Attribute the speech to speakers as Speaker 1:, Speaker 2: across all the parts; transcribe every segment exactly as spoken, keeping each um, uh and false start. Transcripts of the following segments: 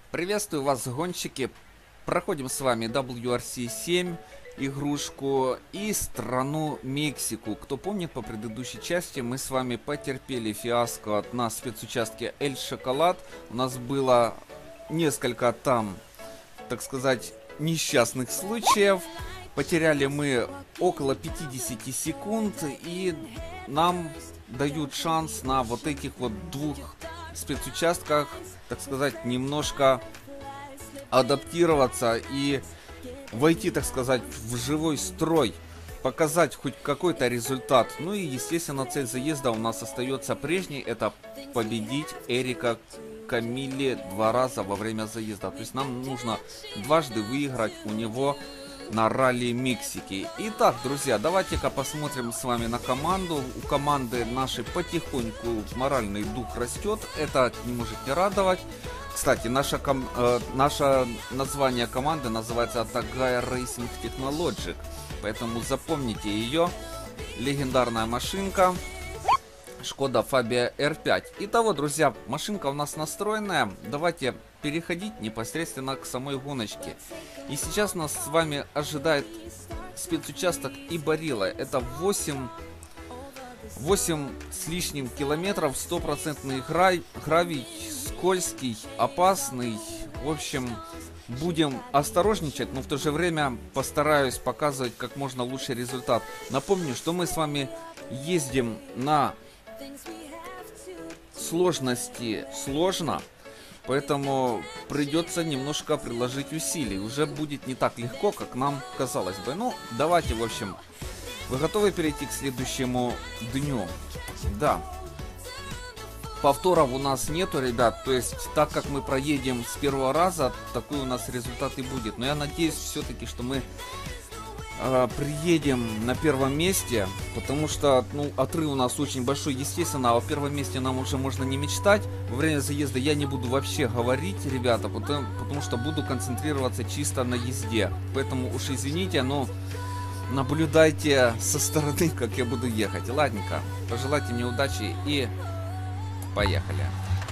Speaker 1: Приветствую вас, гонщики. Проходим с вами дабл ю ар си семь, игрушку и страну Мексику. Кто помнит, по предыдущей части мы с вами потерпели фиаско на спецучастке Эль Шоколад. У нас было несколько там, так сказать, несчастных случаев. Потеряли мы около пятидесяти секунд, и нам дают шанс на вот этих вот двух спецучастках, так сказать, немножко адаптироваться и войти, так сказать, в живой строй, показать хоть какой-то результат. Ну и, естественно, цель заезда у нас остается прежней, это победить Эрика Камилли два раза во время заезда. То есть нам нужно дважды выиграть у него на ралли Мексики. Итак, друзья, давайте-ка посмотрим с вами на команду. У команды нашей потихоньку моральный дух растет. Это не может не радовать. Кстати, наша ком э, наше название команды называется Tagaya Racing Technologic. Поэтому запомните ее. Легендарная машинка Шкода Фабия эр пять. Итого, друзья, машинка у нас настроенная. Давайте переходить непосредственно к самой гоночке. И сейчас нас с вами ожидает спецучасток Ибарила. Это восемь, восемь с лишним километров, стопроцентный гравий, гравий, скользкий, опасный. В общем, будем осторожничать, но в то же время постараюсь показывать как можно лучший результат. Напомню, что мы с вами ездим на сложности сложно. Поэтому придется немножко приложить усилий. Уже будет не так легко, как нам казалось бы. Ну, давайте, в общем, вы готовы перейти к следующему дню? Да. Повторов у нас нету, ребят. То есть, так как мы проедем с первого раза, такой у нас результат и будет. Но я надеюсь все-таки, что мы э, приедем на первом месте. Потому что, ну, отрыв у нас очень большой. Естественно, о первом месте нам уже можно не мечтать. Во время заезда я не буду вообще говорить, ребята, потому, потому что буду концентрироваться чисто на езде. Поэтому уж извините, но наблюдайте со стороны, как я буду ехать. Ладненько, пожелайте мне удачи и поехали.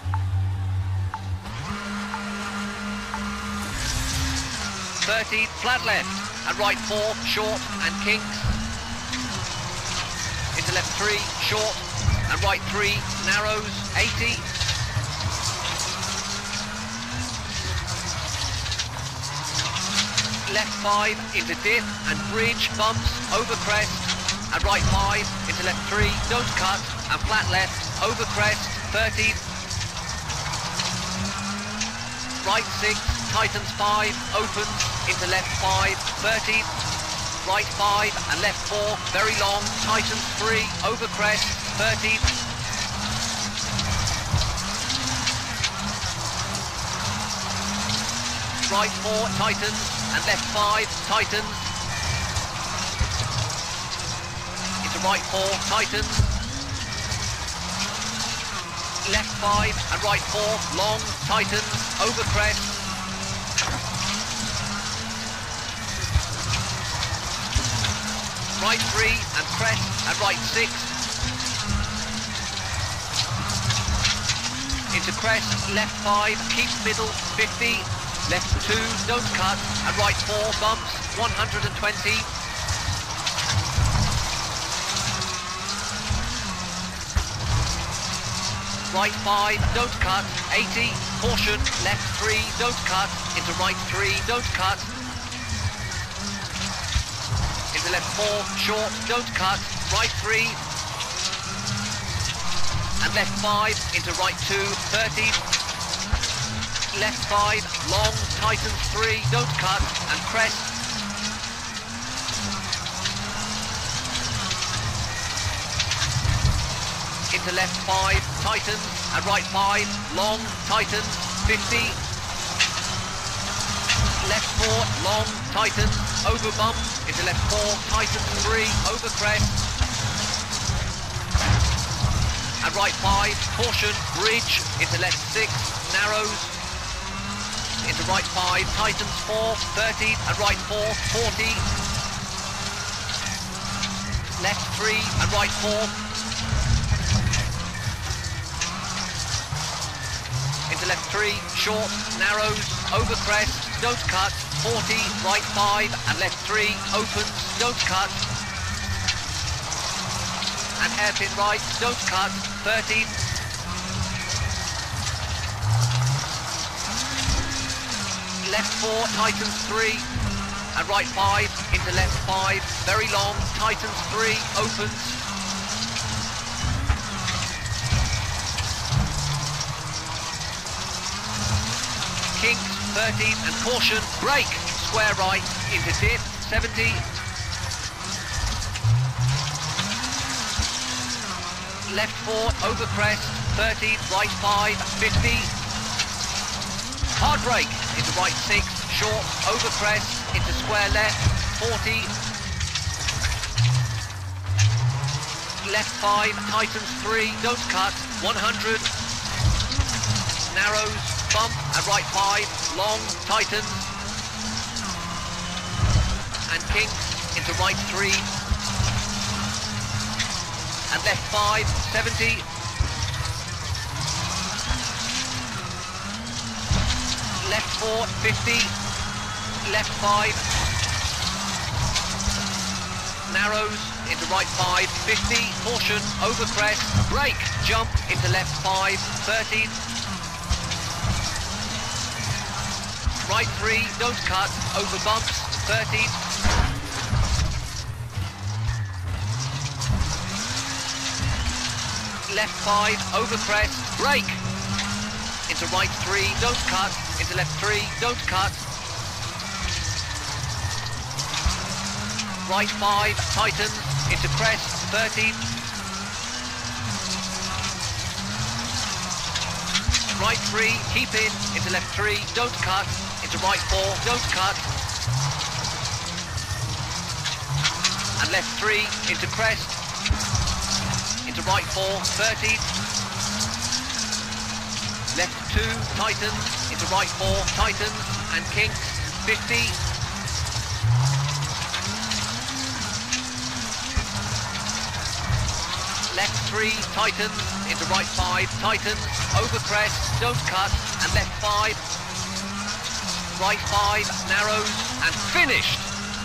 Speaker 2: thirty, flat left, and right four, short, and kinks. Into left three, short, and right three, narrows, eighty. Left five, into dip, and bridge, bumps, over crest, and right five, into left three, don't cut, and flat left, over crest, thirty. Right six, tightens five, opens, into left five, thirty. Right five, and left four, very long, tightens three, over crest, thirty. Right four, tightens, and left five, tightens. Into right four, tightens. Left five, and right four, long, tightens, over crest. Right three, and crest, and right six. Into crest, left five, keeps middle, fifty. Left two, don't cut, and right four, bumps, one hundred twenty. Right five, don't cut, eighty. Caution, left three, don't cut, into right three, don't cut. Into left four, short, don't cut, right three. And left five, into right two, thirty. Left five, long, tightens three, don't cut, and crest. Into left five, tightens, and right five, long, tightens, fifty. Left four, long, tightens, over bump, into left four, tightens three, over crest. And right five, caution, bridge, into left six, narrows. Into right five, tightens four, thirty, and right four, forty. Left three, and right four. Into into left three, short, narrows, over crest, don't cut, forty, right five, and left three, opens, don't cut, and hairpin right, don't cut, thirty, left four, tightens three, and right five, into left five, very long, tightens three, opens, kinks, thirty, and caution, brake, square right, into dip, seventy, left four, over crest, thirty, right five, fifty, hard brake, into right six, short, over crest, into square left, forty, left five, tightens three, don't cut, one hundred, narrows, bump, and right five, long, tightens, and kinks, into right three, and left five, seventy, left four, fifty, left five, narrows, into right five, fifty, caution, over crest, brake, jump, into left five, thirty, right three, don't cut, over bumps, thirty, left five, over crest, brake, into right three, don't cut, into left three, don't cut, right five, tightens, into crest, thirty, right three, keep in, into left three, don't cut, into right four, don't cut, and left three, into crest, into right four, thirty, left two, tightens, into right four, tightens, and kinks, fifty, left three, tightens, into right five, tightens, over crest, don't cut, and left five, right five, narrows, and finished.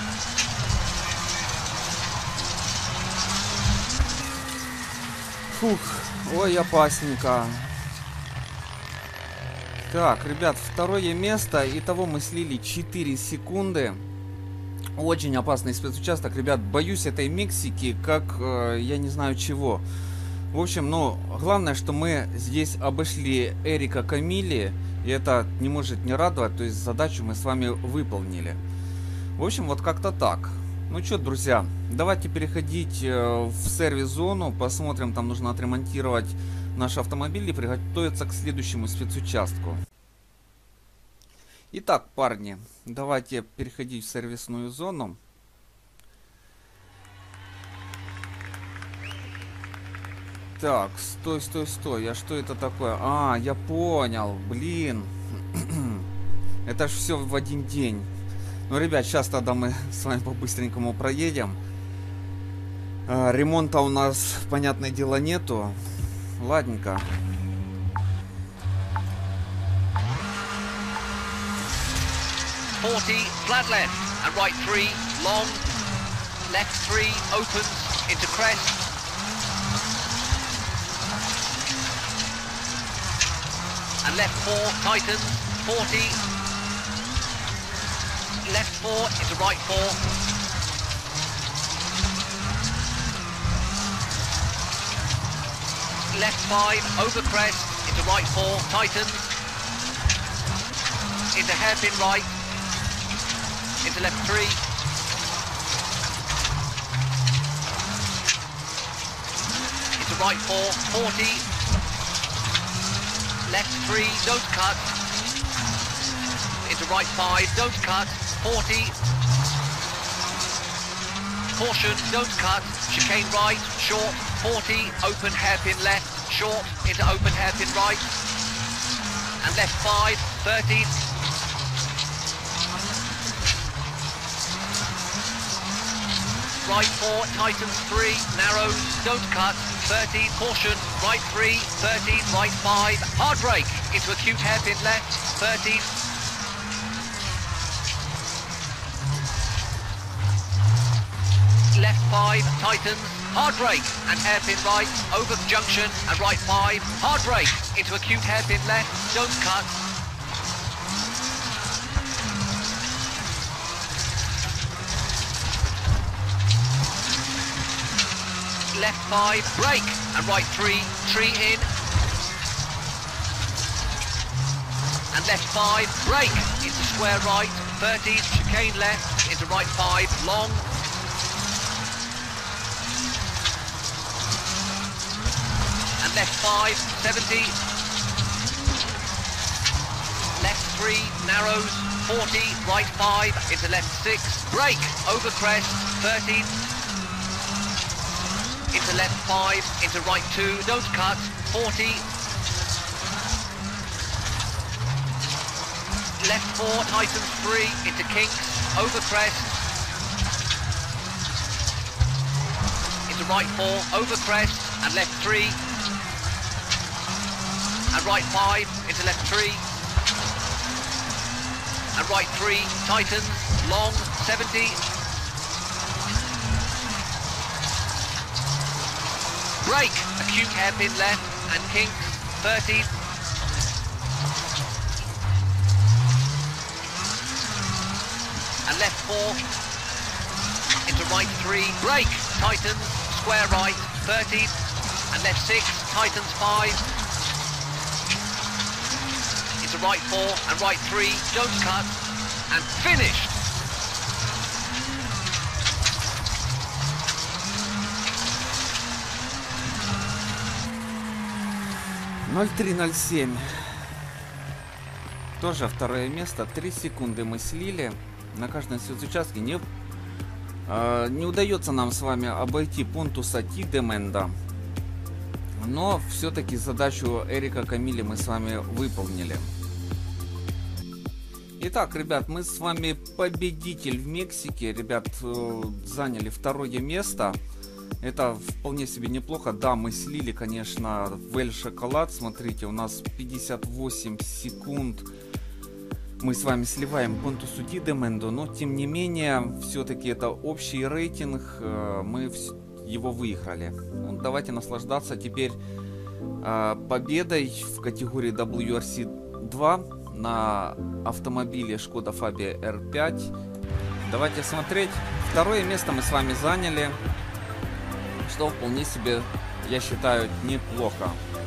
Speaker 1: Фух, ой, опасненько. Так, ребят, второе место. Итого мы слили четыре секунды. Очень опасный спецучасток, ребят. Боюсь этой Мексики, как э, я не знаю чего. В общем, ну, главное, что мы здесь обошли Эрика Камилли. И это не может не радовать. То есть задачу мы с вами выполнили. В общем, вот как-то так. Ну что, друзья, давайте переходить э, в сервис-зону. Посмотрим, там нужно отремонтировать наш автомобиль и приготовиться к следующему спецучастку. Итак, парни, давайте переходить в сервисную зону. Так, стой, стой, стой. А что это такое? А, я понял. Блин. Это ж все в один день. Ну, ребят, сейчас тогда мы с вами по-быстренькому проедем. А, ремонта у нас, понятное дело, нету. Ладненько.
Speaker 2: forty, flat left, and right three, long, left three, opens, into crest, and left four, tightens, forty, left four, into right four, left five, over crest, into right four, tightens, into hairpin right, into left three, into right four, forty, left three, don't cut, into right five, don't cut, forty, caution, don't cut, chicane right, short, forty, open hairpin left, short, into open hairpin right, and left five, thirty, right four, tightens three, narrows, don't cut, thirteen, caution, right three, thirteen, right five, hard brake, into acute hairpin left, thirteen. Left five, tightens, hard brake, and hairpin right, over junction, and right five, hard brake, into acute hairpin left, don't cut. Left five, brake, and right three, tree in. And left five, brake, into square right, thirty, chicane left, into right five, long. And left five, seventy. Left three, narrows, forty, right five, into left six, brake, over crest, thirty. Into left five, into right two, don't cut, forty. Left four, tightens three, into kinks, over crest. Into right four, over crest, and left three. And right five, into left three. And right three, tightens, long, seventy. Brake, acute hairpin left, and kinks, thirty. And left four, into right three, brake, tightens, square right, thirty. And left six, tightens five. Into right four, and right three, don't cut, and finished.
Speaker 1: ноль три ноль семь. Тоже второе место. три секунды мы слили. На каждом участке не, э, не удается нам с вами обойти Понтуса Тидеменда. Но все-таки задачу Эрика Камилли мы с вами выполнили. Итак, ребят, мы с вами победитель в Мексике. Ребят, э, заняли второе место. Это вполне себе неплохо. Да, мы слили, конечно, Вель Шоколад. Смотрите, у нас пятьдесят восемь секунд. Мы с вами сливаем Понтусу Тидеменду. Но, тем не менее, все-таки это общий рейтинг. Мы его выиграли. Ну, давайте наслаждаться теперь победой в категории дабл ю ар си два на автомобиле Шкода Фабия эр пять. Давайте смотреть. Второе место мы с вами заняли. Что вполне себе, я считаю, неплохо.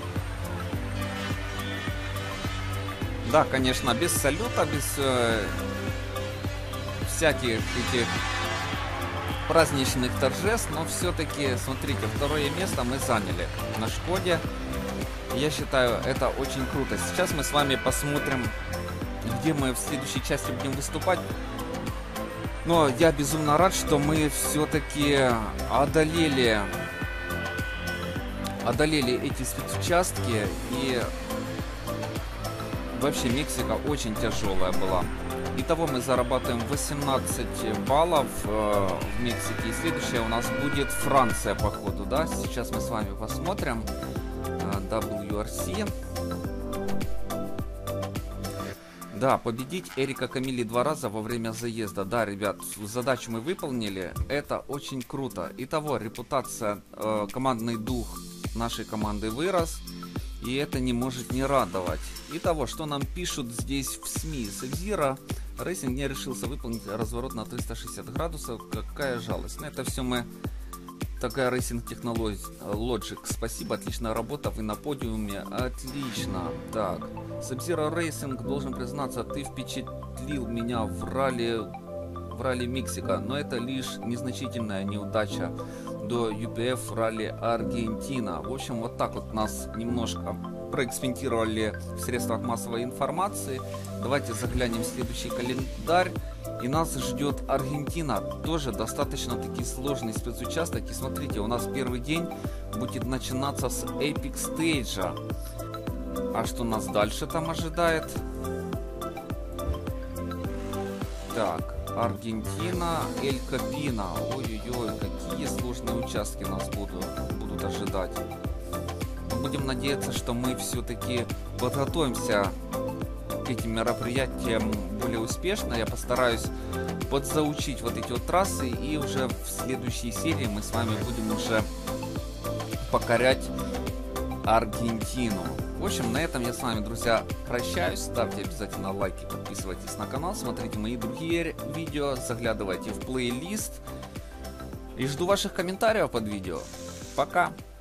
Speaker 1: Да, конечно, без салюта, без э, всяких этих праздничных торжеств, но все-таки, смотрите, второе место мы заняли на Шкоде. Я считаю, это очень круто. Сейчас мы с вами посмотрим, где мы в следующей части будем выступать. Но я безумно рад, что мы все-таки одолели, одолели эти спецучастки. И вообще Мексика очень тяжелая была. Итого мы зарабатываем восемнадцать баллов э, в Мексике. И следующая у нас будет Франция, походу, да? Сейчас мы с вами посмотрим э, дабл ю ар си. Да, победить Эрика Камилли два раза во время заезда. Да, ребят, задачу мы выполнили. Это очень круто. Итого, репутация, э, командный дух нашей команды вырос. И это не может не радовать. Итого, что нам пишут здесь в СМИ. Sub-Zero Racing не решился выполнить разворот на триста шестьдесят градусов. Какая жалость. Но это все мы... Такая Racing Technology Logic. Спасибо, отличная работа. Вы на подиуме. Отлично. Так. Sub-Zero Racing, должен признаться, ты впечатлил меня в ралли, в ралли Мексика. Но это лишь незначительная неудача до ю пи эф ралли Аргентина. В общем, вот так вот нас немножко проэкспериментировали в средствах массовой информации. Давайте заглянем в следующий календарь. И нас ждет Аргентина. Тоже достаточно таки сложный спецучасток. И смотрите, у нас первый день будет начинаться с Epic Stage. А что нас дальше там ожидает? Так, Аргентина, Эль Капино. Ой-ой-ой, какие сложные участки нас будут, будут ожидать. Но будем надеяться, что мы все-таки подготовимся к этим мероприятиям более успешно. Я постараюсь подзаучить вот эти вот трассы, и уже в следующей серии мы с вами будем уже покорять Аргентину. В общем, на этом я с вами, друзья, прощаюсь. Ставьте обязательно лайки, подписывайтесь на канал, смотрите мои другие видео, заглядывайте в плейлист. И жду ваших комментариев под видео. Пока!